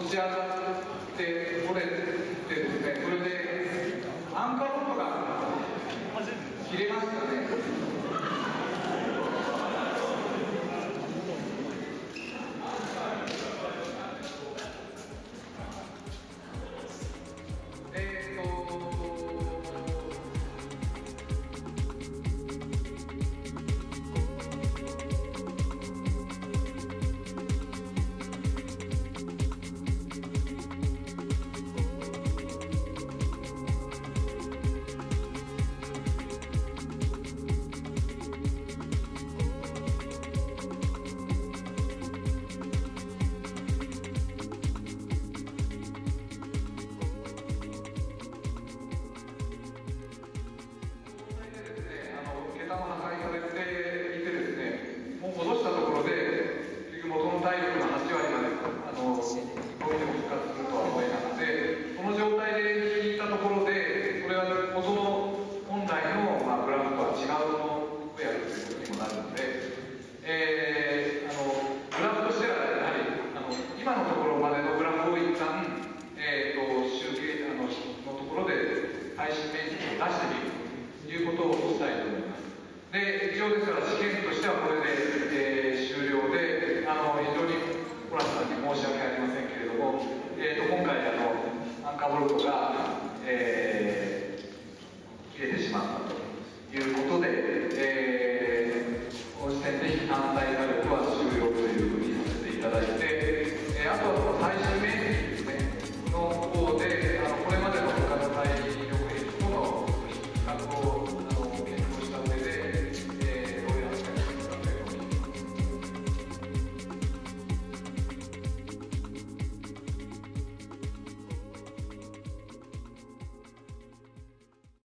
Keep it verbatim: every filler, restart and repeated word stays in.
ち上がってこれてですね、それでアンカーボルトが切れましたね。桁も破壊されていてですね、もう戻したところで結局元の体力のはち割まであのどうにでも復活するとは思えなくて、この状態で引いたところでそれは元の本来の、まあ、グラフとは違うものをやるということにもなるので、えー、あのグラフとしてはやはりあの今のところまでのグラフを一旦、えー、と集計あののところで配信面積を出してみるということをしたいと思います。で、以上ですから試験としてはこれで、えー、終了で、あの非常にホランさんに申し訳ありませんけれども、えー、と今回あのアンカーボルトが